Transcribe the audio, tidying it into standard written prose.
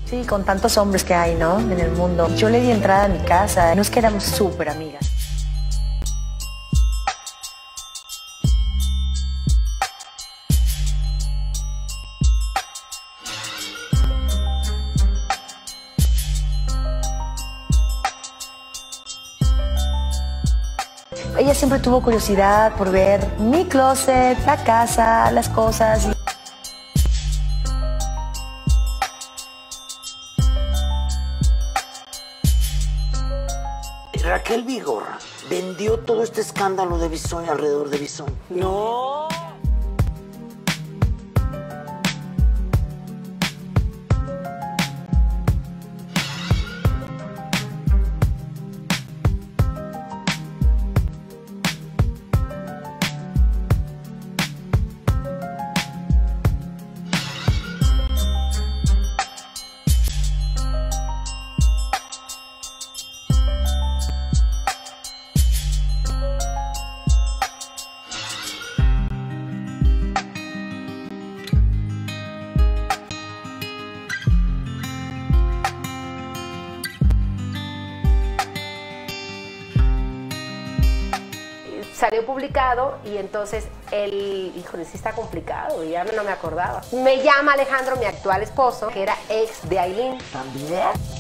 Sí, con tantos hombres que hay, ¿no? En el mundo. Yo le di entrada a mi casa. No es que éramos súper amigas. Ella siempre tuvo curiosidad por ver mi closet, la casa, las cosas. Raquel Vigorra vendió todo este escándalo de Bison alrededor de Bison. No. Salió publicado y entonces híjole, sí está complicado, ya no me acordaba. Me llama Alejandro, mi actual esposo, que era ex de Aileen. ¿También?